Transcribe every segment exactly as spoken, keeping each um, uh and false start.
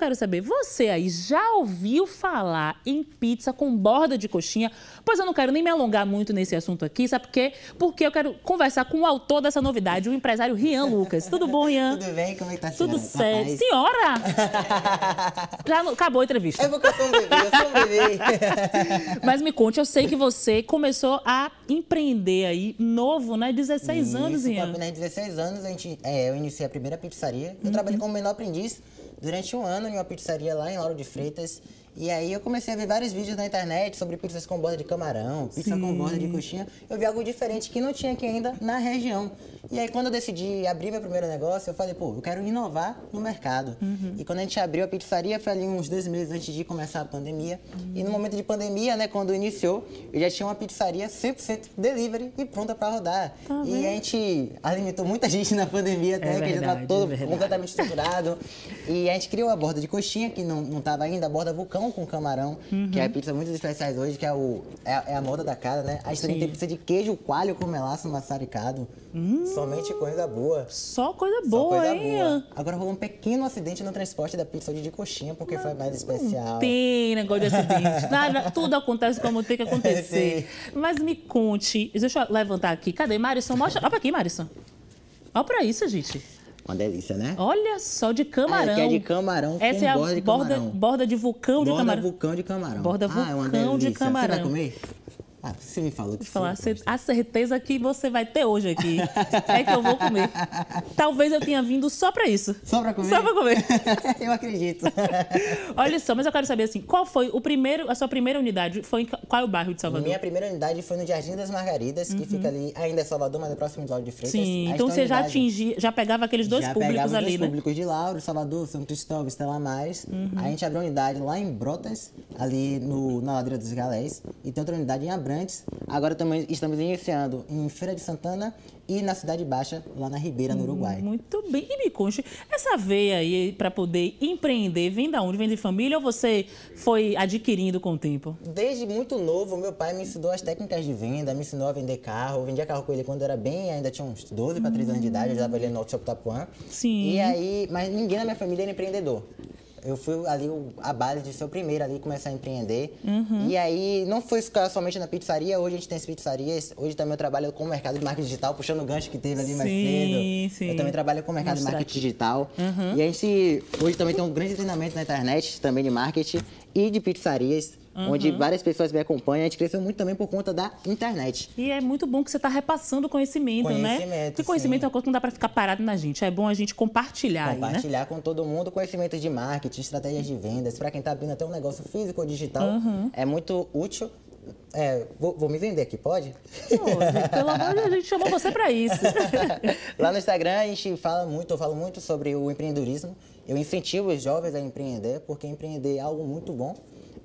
quero saber, você aí já ouviu falar em pizza com borda de coxinha? Pois eu não quero nem me alongar muito nesse assunto aqui, sabe por quê? Porque eu quero conversar com o autor dessa novidade, o empresário Rian Lucas. Tudo bom, Rian? Tudo bem? Como é que tá a senhora? Tudo certo. Rapaz. Senhora! Já não... acabou a entrevista. É porque eu sou um bebê, eu sou um bebê. Mas me conte, eu sei que você começou a empreender aí, novo, né? dezesseis Isso, anos, Rian. Com apenas dezesseis anos, a gente, é, eu iniciei a primeira pizzaria. Eu uhum. trabalhei como menor aprendiz durante um ano em uma pizzaria lá em Lauro de Freitas. E aí eu comecei a ver vários vídeos na internet sobre pizzas com borda de camarão, pizza Sim. com borda de coxinha. Eu vi algo diferente que não tinha aqui ainda na região. E aí quando eu decidi abrir meu primeiro negócio, eu falei, pô, eu quero inovar no mercado. Uhum. E quando a gente abriu a pizzaria, foi ali uns dois meses antes de começar a pandemia. Uhum. E no momento de pandemia, né, quando iniciou, eu já tinha uma pizzaria cem por cento delivery e pronta para rodar. Tá e a gente alimentou muita gente na pandemia até, é verdade, que já tá todo é completamente estruturado. E a gente criou a borda de coxinha, que não, não tava ainda, a borda vulcão com camarão, uhum. que é a pizza muito especiais hoje, que é, o, é, a, é a moda da casa, né? A gente também tem pizza de queijo coalho com melaço maçaricado. Hum, Somente coisa boa. Só coisa boa, Só coisa hein? Boa. Agora rolou um pequeno acidente no transporte da pizza de coxinha, porque não, foi mais especial. Não tem negócio de acidente. Nada, tudo acontece como tem que acontecer. Mas me conte, deixa eu levantar aqui. Cadê, Marisson? Mostra. Olha pra aqui, Marisson. Olha pra isso, gente. Uma delícia, né? Olha só, de camarão. Ah, é de camarão com Essa é a borda de borda, camarão. Borda de vulcão de borda camarão. Borda vulcão de camarão. Borda vulcão ah, é uma delícia. de camarão. Você vai comer? Ah, você me falou que falar, você, a certeza que você vai ter hoje aqui é que eu vou comer. Talvez eu tenha vindo só pra isso. Só pra comer? Só pra comer. Eu acredito. Olha só, mas eu quero saber assim, qual foi o primeiro, a sua primeira unidade? Foi em qual é o bairro de Salvador? Minha primeira unidade foi no Jardim das Margaridas, uhum. que fica ali, ainda é Salvador, mas é próximo de Lauro de Freitas. Sim, então você já atingia, já pegava aqueles dois já públicos pegava ali, dois né? públicos de Lauro, Salvador, São Cristóvão, Estela Maris. Uhum. A gente abriu uma unidade lá em Brotas, ali no, na Ladeira dos Galés, e tem outra unidade em Abrantes. Agora também estamos iniciando em Feira de Santana e na Cidade Baixa, lá na Ribeira, no Uruguai. Muito bem. E me conte, essa veia aí para poder empreender, vem da onde? Vem de família ou você foi adquirindo com o tempo? Desde muito novo, meu pai me ensinou as técnicas de venda, me ensinou a vender carro. Eu vendia carro com ele quando eu era bem, ainda tinha uns doze para treze anos de idade, eu já trabalhei no Auto Shop Tapuã. Sim. E aí, mas ninguém na minha família era empreendedor. Eu fui ali a base de ser o primeiro ali, começar a empreender. Uhum. E aí, não foi ficar somente na pizzaria, hoje a gente tem as pizzarias. Hoje também eu trabalho com o mercado de marketing digital, puxando o gancho que teve ali sim, mais cedo. Sim. Eu também trabalho com o mercado Mostrar de marketing aqui. digital. Uhum. E a gente, hoje também tem um grande treinamento na internet, também de marketing e de pizzarias. Uhum. Onde várias pessoas me acompanham. A gente cresceu muito também por conta da internet. E é muito bom que você está repassando conhecimento, conhecimento né? Porque conhecimento sim. é uma coisa que não dá para ficar parado na gente. É bom a gente compartilhar. Compartilhar aí, né? com todo mundo conhecimentos de marketing, estratégias de vendas. Para quem está abrindo até um negócio físico ou digital, uhum. é muito útil. É, vou, vou me vender aqui, pode? Pode, pelo amor de Deus, a gente chamou você para isso. Lá no Instagram a gente fala muito, eu falo muito sobre o empreendedorismo. Eu incentivo os jovens a empreender, porque empreender é algo muito bom.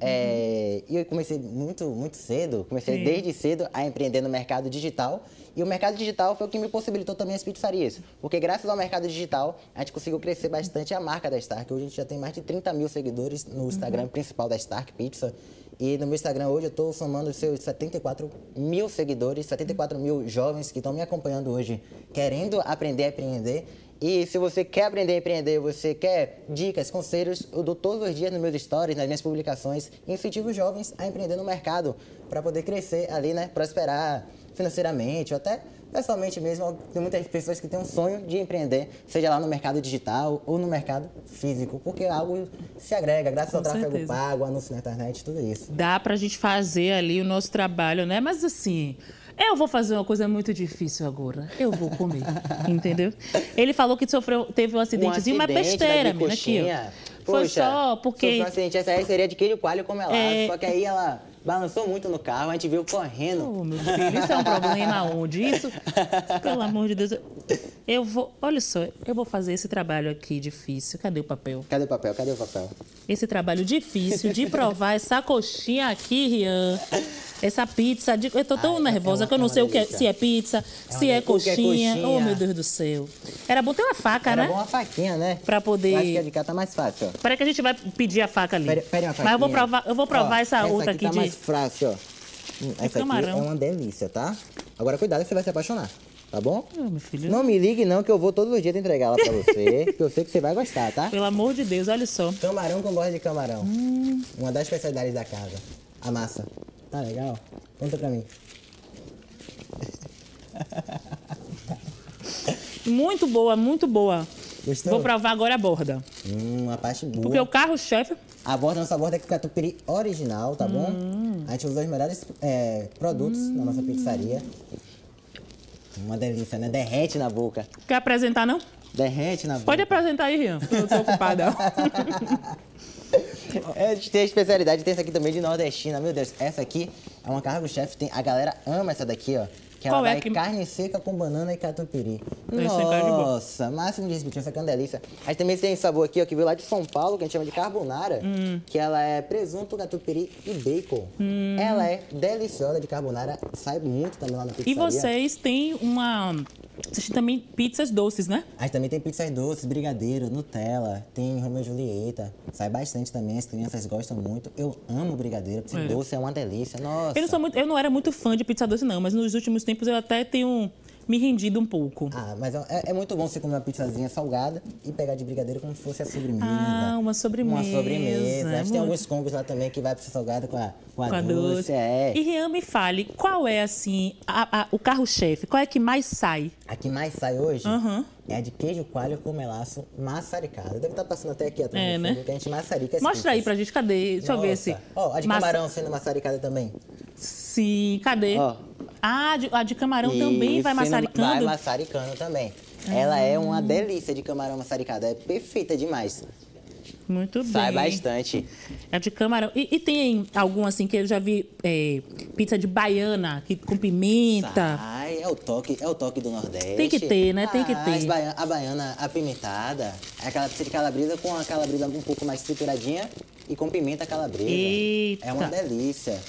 É, e eu comecei muito, muito cedo, comecei Sim. desde cedo a empreender no mercado digital. E o mercado digital foi o que me possibilitou também as pizzarias. Porque graças ao mercado digital, a gente conseguiu crescer bastante a marca da Stark. Hoje a gente já tem mais de trinta mil seguidores no Instagram uhum. principal da Stark Pizza. E no meu Instagram hoje eu estou somando os seus setenta e quatro mil seguidores, setenta e quatro mil jovens que estão me acompanhando hoje, querendo aprender a empreender. E se você quer aprender a empreender, você quer dicas, conselhos, eu dou todos os dias nos meus stories, nas minhas publicações, e incentivo os jovens a empreender no mercado para poder crescer ali, né, prosperar financeiramente ou até pessoalmente mesmo. Tem muitas pessoas que têm um sonho de empreender, seja lá no mercado digital ou no mercado físico, porque algo se agrega, graças Com ao tráfego certeza. pago, anúncio na internet, tudo isso. Dá pra gente fazer ali o nosso trabalho, né? Mas assim... Eu vou fazer uma coisa muito difícil agora. Eu vou comer, entendeu? Ele falou que sofreu, teve um acidentezinho, um acidente, uma besteira, menina, aqui, ó. Foi Poxa, só porque... Sofreu um acidente, essa aí seria de queijo coalho com melaço, é... só que aí ela balançou muito no carro, a gente viu correndo. Oh, meu filho, isso é um problema onde? Isso, pelo amor de Deus, eu vou... Olha só, eu vou fazer esse trabalho aqui difícil. Cadê o papel? Cadê o papel? Cadê o papel? Esse trabalho difícil de provar essa coxinha aqui, Rian. Essa pizza, de... eu tô tão ah, nervosa é uma, que eu não é sei o que é, se é pizza, é se é coxinha. é coxinha. Oh, meu Deus do céu. Era bom ter uma faca, Era né? Era bom uma faquinha, né? Pra poder... Eu acho que a de cá tá mais fácil, ó. Espera que a gente vai pedir a faca ali. Pera, pera uma faquinha. Mas eu vou provar, eu vou provar ó, essa, essa outra aqui, aqui tá de... mais fácil, ó. Essa aqui é uma delícia, tá? Agora cuidado que você vai se apaixonar. tá bom? Ô, meu filho. Não me ligue não, que eu vou todos os dias entregar ela pra você, que eu sei que você vai gostar, tá? Pelo amor de Deus, olha só. Camarão com borda de camarão. Hum. Uma das especialidades da casa. A massa. Tá legal? Conta pra mim. Muito boa, muito boa. Gostou? Vou provar agora a borda. Hum, uma parte boa. Porque o carro-chefe... A borda, nossa borda é com catupiry original, tá bom? Hum. A gente usa os melhores é, produtos na nossa pizzaria. Uma delícia, né? Derrete na boca. Quer apresentar, não? Derrete na boca. Pode apresentar aí, Rian, porque eu tô ocupada. É, a gente tem a especialidade, tem essa aqui também de nordestina. Meu Deus, essa aqui é uma cargo-chefe. Tem, a galera ama essa daqui, ó. Que ela Qual é vai que- carne seca com banana e catupiry. Esse é cara de boa. Nossa, máximo de repetir, essa aqui é uma delícia. A gente também tem esse sabor aqui, ó, que veio lá de São Paulo, que a gente chama de carbonara. Hum. Que ela é presunto, catupiry e bacon. Ela é deliciosa de carbonara, sai muito também lá na E pizzaria. vocês têm uma... Vocês têm também pizzas doces, né? A gente também tem pizzas doces, brigadeiro, Nutella, tem Romeu e Julieta. Sai bastante também, as crianças gostam muito. Eu amo brigadeiro, pizza É. doce é uma delícia, nossa. Eu não, sou muito, eu não era muito fã de pizza doce, não, mas nos últimos tempos eu até tenho me rendido um pouco. Ah, mas é, é muito bom você comer uma pizzazinha salgada e pegar de brigadeiro como se fosse a sobremesa. Ah, uma sobremesa. Uma sobremesa. A gente tem Muito- alguns combos lá também que vai pra ser salgada com a, com a, Com a doce. doce. É. E Rian, me fale, qual é, assim, a- a- o carro-chefe? Qual é que mais sai? A que mais sai hoje Aham. é a de queijo coalho com melaço maçaricada. Deve estar passando até aqui atrás É, do né? fundo, que a gente maçarica as Mostra aí pizzas. pra gente, cadê? Deixa eu ver Nossa. se... Ó, a de Massa- camarão sendo maçaricada também. Sim, cadê? Ó. Ah, de- a de camarão também vai Isso, Vai maçaricando? maçaricando também. Ela é uma delícia de camarão maçaricada. É perfeita demais. Muito bem. Sai bastante. É de camarão. E, e tem algum, assim, que eu já vi é, pizza de baiana, que, com pimenta. Sai, é o toque, é o toque do Nordeste. Tem que ter, né? Tem que Ah, ter. as baia- A baiana apimentada, é aquela pizza de calabresa com a calabresa um pouco mais trituradinha e com pimenta calabresa. Eita. É uma delícia.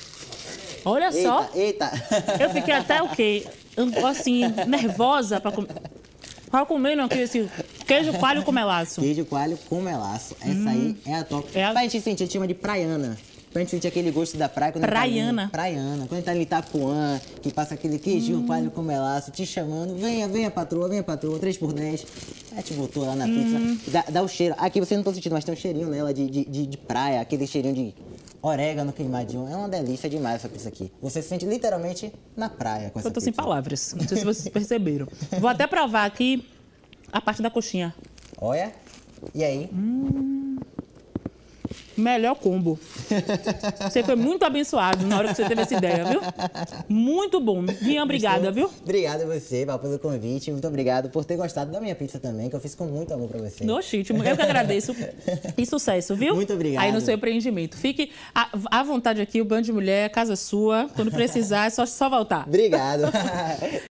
Olha só, Eita, eita. eu fiquei até o quê? Um- Assim, nervosa pra comer. Tava comendo aqui esse queijo coalho com melaço. Queijo coalho com melaço. Essa aí é a top. É a- Pra gente sentir, a gente chama de praiana. Pra gente sentir aquele gosto da praia. Quando a gente Praiana. Tá ali, praiana. Quando a gente tá ali em Itapuã, que passa aquele queijinho coalho com melaço, te chamando. Venha, venha, patroa, venha, patroa. três por dez. Aí te botou lá na pizza. Dá, dá o cheiro. Aqui você não tá sentindo, mas tem um cheirinho nela de, de, de, de praia. Aquele cheirinho de orégano queimadinho. É uma delícia demais essa pizza aqui. Você se sente literalmente na praia com essa Eu tô sem pizza. palavras. Não sei se vocês perceberam. Vou até provar aqui a parte da coxinha. Olha. E aí? Melhor combo. Você foi muito abençoado na hora que você teve essa ideia, viu? Muito bom. Rian, obrigada, viu? Obrigado a você, Val, pelo convite. Muito obrigado por ter gostado da minha pizza também, que eu fiz com muito amor pra você. No ritmo. Eu que agradeço. E sucesso, viu? Muito obrigado. Aí no seu empreendimento. Fique à, à vontade aqui, o Band de Mulher, casa sua. Quando precisar, é só, só voltar. Obrigado.